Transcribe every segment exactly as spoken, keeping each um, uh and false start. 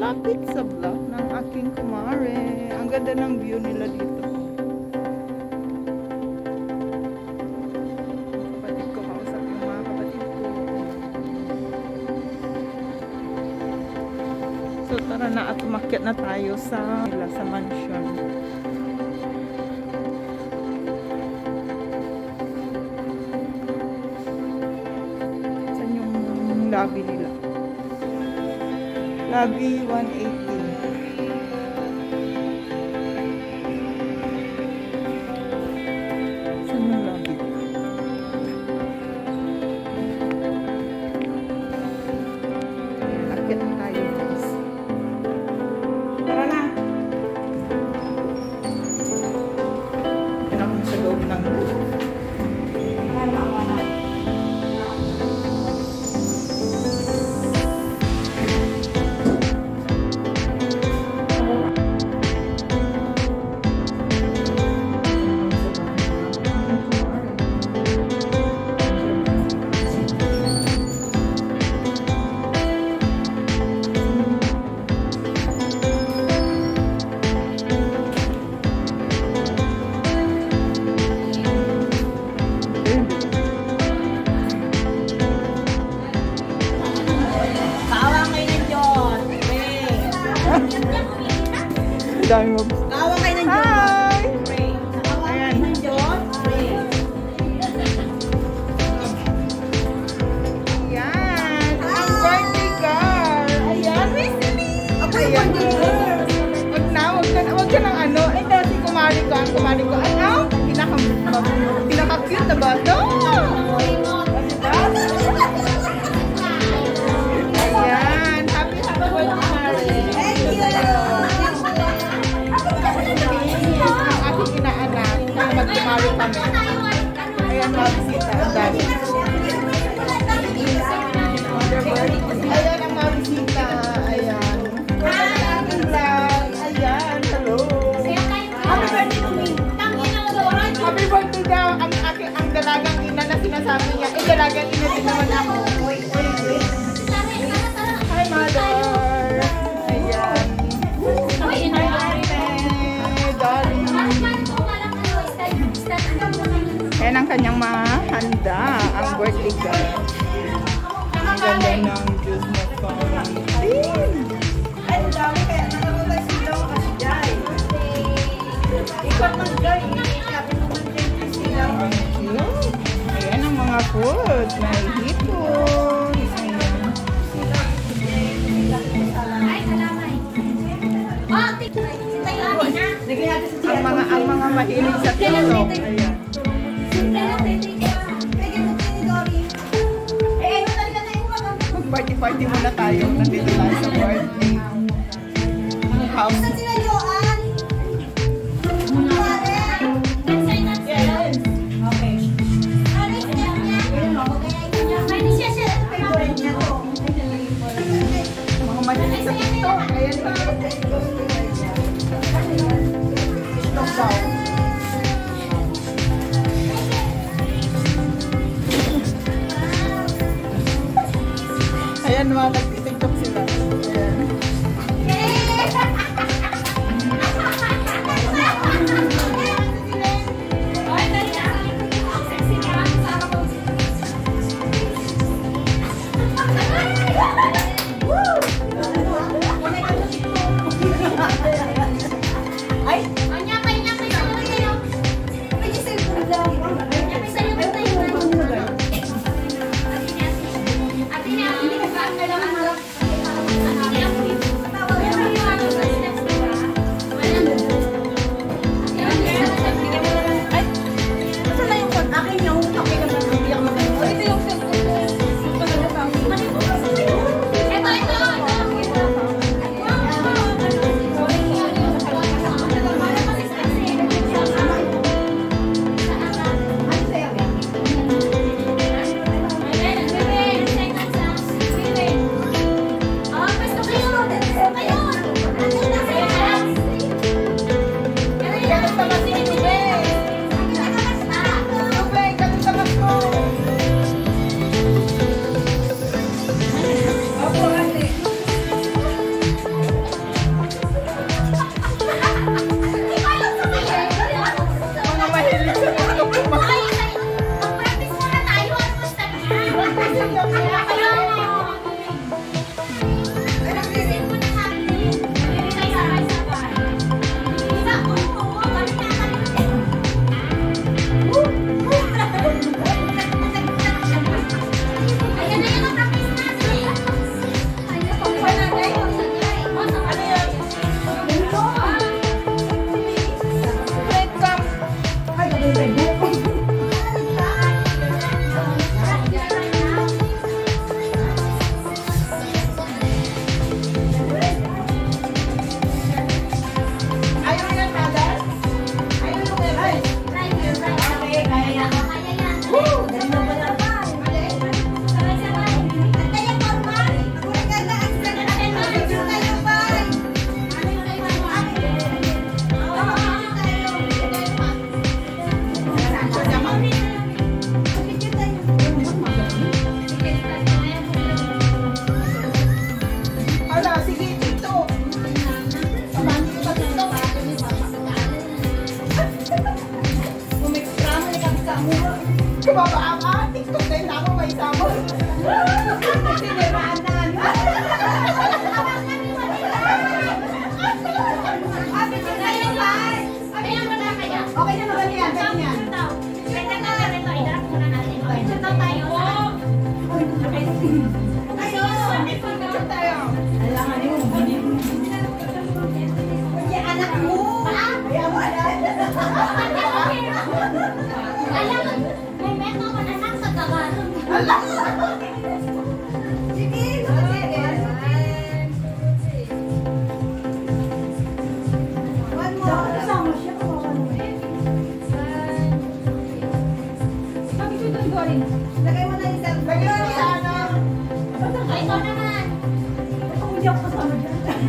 malapit sa block ng aking kumare. Ang ganda ng view nila dito. Kapatid ko, kausap yung mga kapatid ko. So tara na at umakyat na tayo sa, sa mansion. Saan yung lobby nila? Lobby one eighty. Saan yung lobby? Akyat na tayo, guys. Tara na! Yan ako sa loob ng dami mo. Kawa kayo ng Diyos. Hi! Pray. Kawa kayo ng Diyos. Pray. Ayan! Ang birthday girl! Ayan! Ako yung birthday girl. Wag na, wag ka na, wag ka ng ano. Eh, dati kumari ko, ang kumari ko. Ano? Pinaka, pinaka-cute na ba ito? Ayan! Happy, happy birthday, Mari! Thank you. Ang aking inaanak na magkumari kami. Ayan, mabisita. Ang dami. Ayan ang mabisita. Ayan. Ayan, hello. Happy birthday to me. Happy birthday daw ang aking ang dalagang ina na sinasabi niya. Eh, dalagang ina din naman ako. Hi, mother. Ayan. Ayan ang kanyang mahanda, ang birthday girl. Ang ganda ng juice na fountain. Ay, ang dami kaya nakakutay sila ako kasi Jai. Ikaw man Jai. Sabi mo man Jai sila. Ang cute. Ayan ang mga food. May hipon. Ang mga ang mga mahilig sa TikTok. Ayan. Mag-party-party muna tayo. Nandito tayo sa birthday. Ang house. Mga mahilig sa TikTok. Ayan na. TikTok daw. Ayan, mga nag-TikTok sila. Ayan. Ay! Hindi ka saan kailangan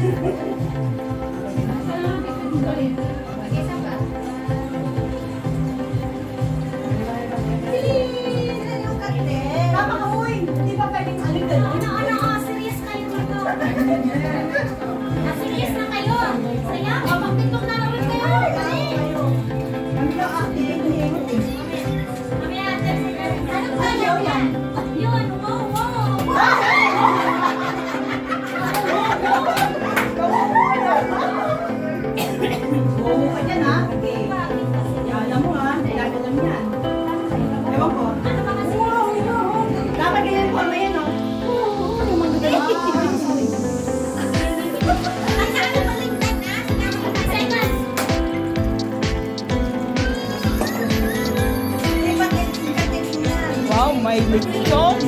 Wow, may lechon.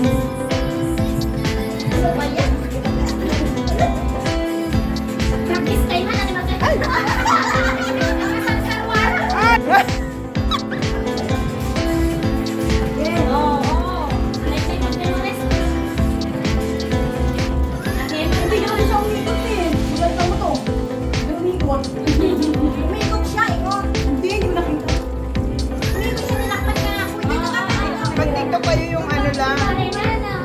Pag-tiktok kayo yung ano lang.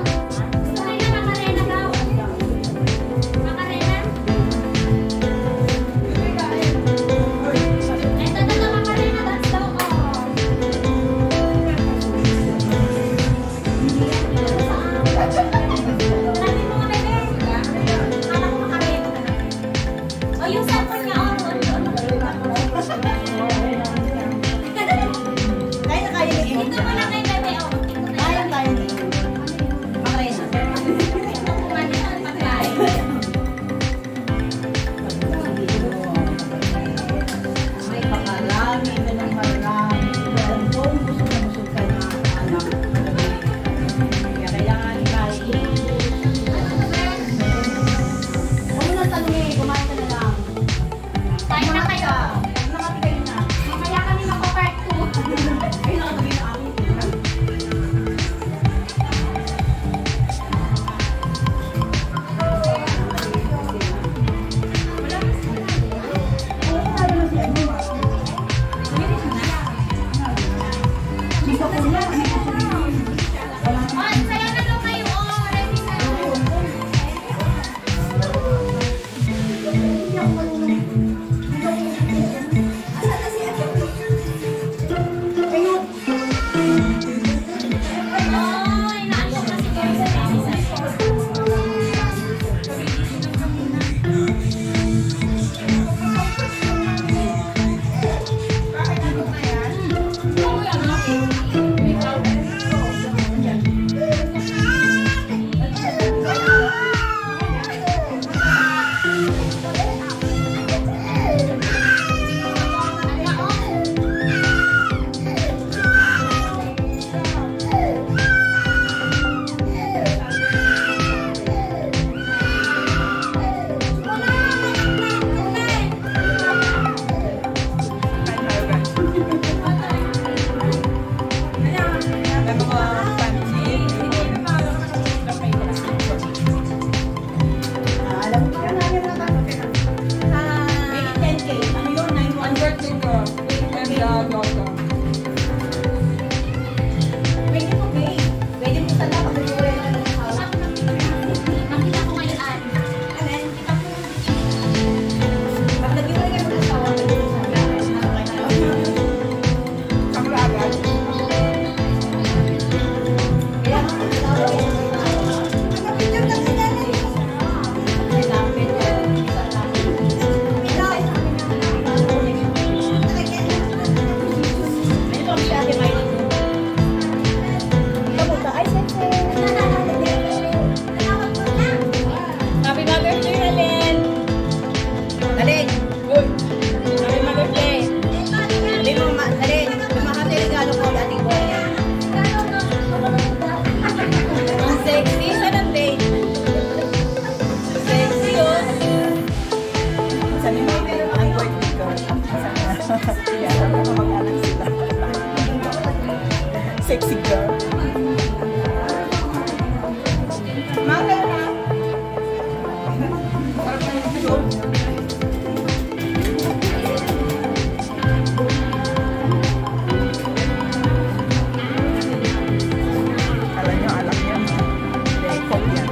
Alam nyo, alam nyo. Hindi, coke yan.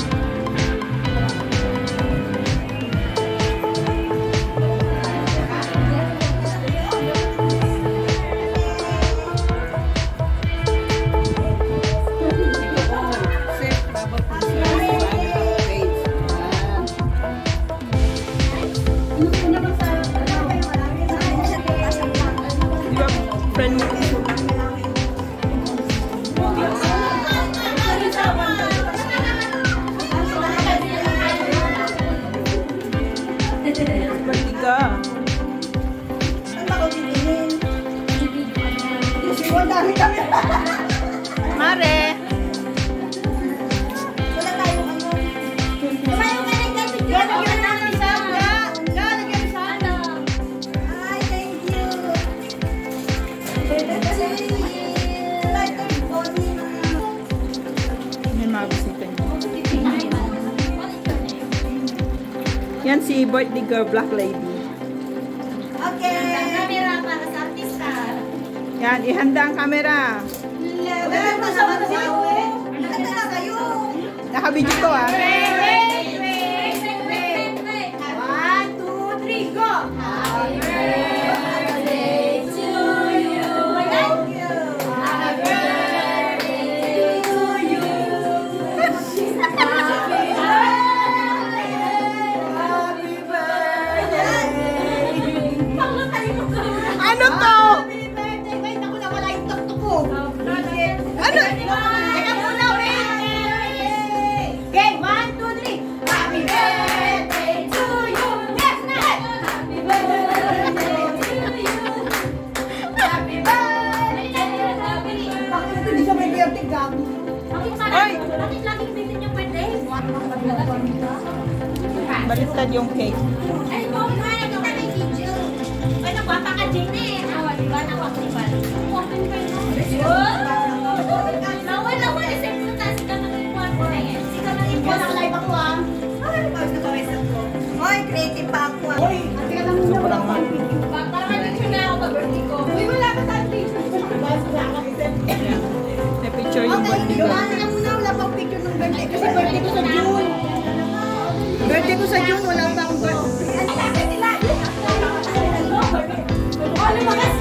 Friend mo. Bertiga. Mare. May mga bisita niyo. Yan si birthday girl, Black Lady. Okay. Camera para sa artista. Yan, ihanda ang camera. Wala pa sa mga tayo eh. Nakita na kayo. Nakabidyo to ah. One, two, three, go! Happy birthday to you. Thank you. Happy birthday to you. Happy birthday. Ano to? Happy birthday. Wait, ako na wala yung tuktok ko. Ano? Teka muna, wait. Okay, one, two, three. Happy birthday to you. Yes, next. Happy birthday to you. Happy birthday. Bakit hindi siya may birthday, gabi? Bakit Oy! parang, bakit laging bitin yung birthday? Baliktad yung cake. Ay, bakit kaya ka kay Gigi? Ay, nagpapaka-Jane eh. Awa, di ba? Nakapag-iban. Open pa yun. Nawala ko eh. Siyempre, kasi ka nang ikuan ko eh. Hindi ka nang ikuan. Live ako ah. Ay, pagkakawesan ko. Hoy, creative pa ako ah. Hoy, ate ka lang muna. Sobrang man. Parang nag-picture na ako pag-birthday ko. Uy, wala ka sa picture. Wala ka isip. May picture yung Okay, birthday girl. wala na muna. Wala pang picture ng birthday. Kasi birthday ko sa June. Birthday ko sa June, wala pa akong birthday. Ano ba kasi?